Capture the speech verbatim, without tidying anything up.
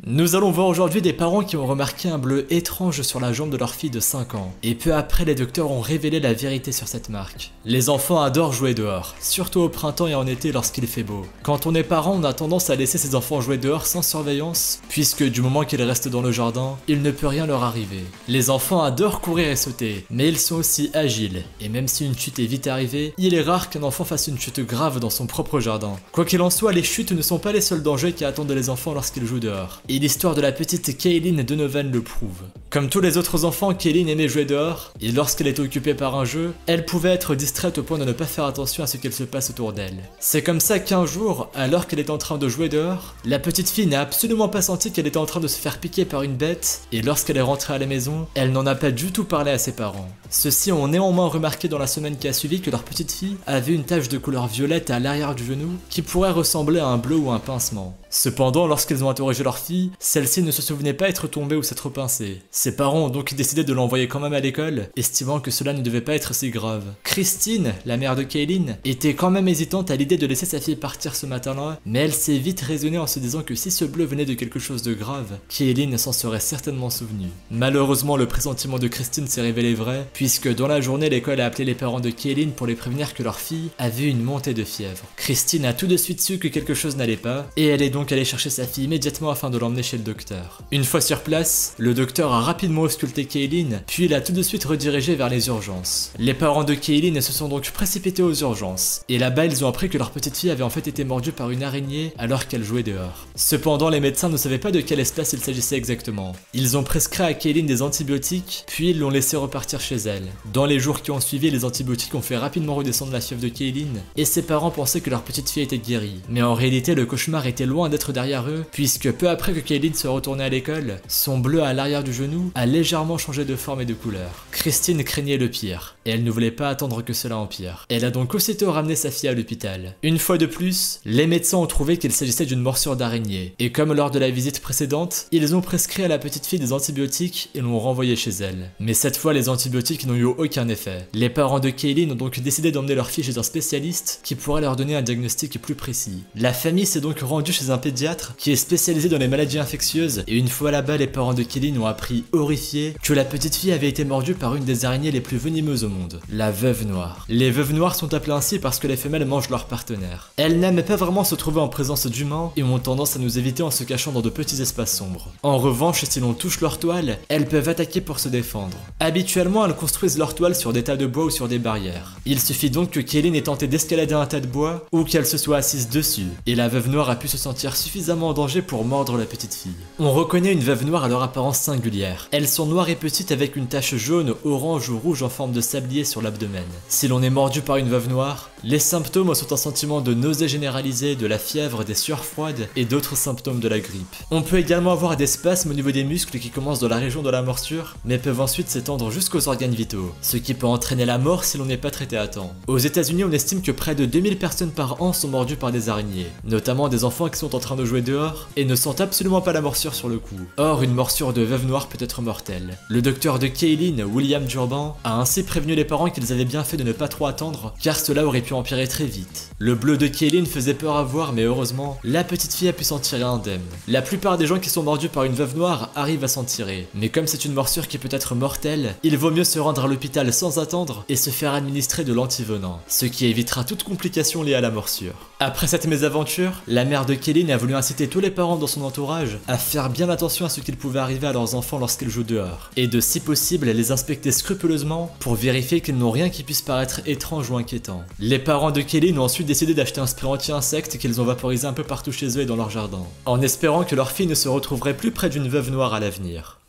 Nous allons voir aujourd'hui des parents qui ont remarqué un bleu étrange sur la jambe de leur fille de cinq ans. Et peu après, les docteurs ont révélé la vérité sur cette marque. Les enfants adorent jouer dehors, surtout au printemps et en été lorsqu'il fait beau. Quand on est parent, on a tendance à laisser ses enfants jouer dehors sans surveillance, puisque du moment qu'ils restent dans le jardin, il ne peut rien leur arriver. Les enfants adorent courir et sauter, mais ils sont aussi agiles. Et même si une chute est vite arrivée, il est rare qu'un enfant fasse une chute grave dans son propre jardin. Quoi qu'il en soit, les chutes ne sont pas les seuls dangers qui attendent les enfants lorsqu'ils jouent dehors. Et l'histoire de la petite Kaylin Donovan le prouve. Comme tous les autres enfants, Kaylin aimait jouer dehors, et lorsqu'elle était occupée par un jeu, elle pouvait être distraite au point de ne pas faire attention à ce qu'il se passe autour d'elle. C'est comme ça qu'un jour, alors qu'elle était en train de jouer dehors, la petite fille n'a absolument pas senti qu'elle était en train de se faire piquer par une bête, et lorsqu'elle est rentrée à la maison, elle n'en a pas du tout parlé à ses parents. Ceux-ci ont néanmoins remarqué dans la semaine qui a suivi que leur petite fille avait une tache de couleur violette à l'arrière du genou qui pourrait ressembler à un bleu ou un pincement. Cependant, lorsqu'ils ont interrogé leur fille, celle-ci ne se souvenait pas être tombée ou s'être pincée. Ses parents ont donc décidé de l'envoyer quand même à l'école, estimant que cela ne devait pas être si grave. Christine, la mère de Kaylin, était quand même hésitante à l'idée de laisser sa fille partir ce matin-là, mais elle s'est vite raisonnée en se disant que si ce bleu venait de quelque chose de grave, Kaylin s'en serait certainement souvenue. Malheureusement, le pressentiment de Christine s'est révélé vrai, puisque dans la journée, l'école a appelé les parents de Kaylin pour les prévenir que leur fille avait une montée de fièvre. Christine a tout de suite su que quelque chose n'allait pas, et elle est donc allée chercher sa fille immédiatement afin de l'emmener chez le docteur. Une fois sur place, le docteur a rapidement ausculté Kaylin, puis l'a tout de suite redirigée vers les urgences. Les parents de Kaylin se sont donc précipités aux urgences, et là-bas ils ont appris que leur petite fille avait en fait été mordue par une araignée alors qu'elle jouait dehors. Cependant, les médecins ne savaient pas de quelle espèce il s'agissait exactement. Ils ont prescrit à Kaylin des antibiotiques, puis ils l'ont laissé repartir chez elle. Dans les jours qui ont suivi, les antibiotiques ont fait rapidement redescendre la fièvre de Kaylin, et ses parents pensaient que leur petite fille était guérie. Mais en réalité, le cauchemar était loin d'être derrière eux, puisque peu après que Kaylin soit retournée à l'école, son bleu à l'arrière du genou a légèrement changé de forme et de couleur. Christine craignait le pire, et elle ne voulait pas attendre que cela empire. Elle a donc aussitôt ramené sa fille à l'hôpital. Une fois de plus, les médecins ont trouvé qu'il s'agissait d'une morsure d'araignée, et comme lors de la visite précédente, ils ont prescrit à la petite fille des antibiotiques et l'ont renvoyée chez elle. Mais cette fois, les antibiotiques n'ont eu aucun effet. Les parents de Kaylin ont donc décidé d'emmener leur fille chez un spécialiste qui pourrait leur donner un diagnostic plus précis. La famille s'est donc rendue chez un pédiatre qui est spécialisé dans les maladies infectieuses, et une fois là-bas, les parents de Kaylin ont appris, horrifiés, que la petite fille avait été mordue par une des araignées les plus venimeuses au monde, la veuve noire. Les veuves noires sont appelées ainsi parce que les femelles mangent leurs partenaires. Elles n'aiment pas vraiment se trouver en présence d'humains et ont tendance à nous éviter en se cachant dans de petits espaces sombres. En revanche, si l'on touche leur toile, elles peuvent attaquer pour se défendre. Habituellement, elles construisent leur toile sur des tas de bois ou sur des barrières. Il suffit donc que Kaylin ait tenté d'escalader un tas de bois ou qu'elle se soit assise dessus, et la veuve noire a pu se sentir suffisamment en danger pour mordre la petite fille. On reconnaît une veuve noire à leur apparence singulière. Elles sont noires et petites avec une tache jaune, orange ou rouge en forme de sablier sur l'abdomen. Si l'on est mordu par une veuve noire, les symptômes sont un sentiment de nausée généralisée, de la fièvre, des sueurs froides et d'autres symptômes de la grippe. On peut également avoir des spasmes au niveau des muscles qui commencent dans la région de la morsure, mais peuvent ensuite s'étendre jusqu'aux organes vitaux, ce qui peut entraîner la mort si l'on n'est pas traité à temps. Aux États-Unis, on estime que près de deux mille personnes par an sont mordues par des araignées, notamment des enfants qui sont en train de jouer dehors et ne sentent absolument pas la morsure sur le coup. Or, une morsure de veuve noire peut être mortelle. Le docteur de Kaylin, William Durban, a ainsi prévenu les parents qu'ils avaient bien fait de ne pas trop attendre, car cela aurait pu empirer très vite. Le bleu de Kaylin faisait peur à voir, mais heureusement, la petite fille a pu s'en tirer indemne. La plupart des gens qui sont mordus par une veuve noire arrivent à s'en tirer, mais comme c'est une morsure qui peut être mortelle, il vaut mieux se rendre à l'hôpital sans attendre et se faire administrer de l'antivenin, ce qui évitera toute complication liée à la morsure. Après cette mésaventure, la mère de Kaylin a voulu inciter tous les parents dans son entourage à faire bien attention à ce qu'il pouvait arriver à leurs enfants lorsqu'ils jouent dehors, et de si possible les inspecter scrupuleusement pour vérifier qu'ils n'ont rien qui puisse paraître étrange ou inquiétant. Les parents de Kaylin ont ensuite décidé d'acheter un spray anti-insectes qu'ils ont vaporisé un peu partout chez eux et dans leur jardin, en espérant que leur fille ne se retrouverait plus près d'une veuve noire à l'avenir.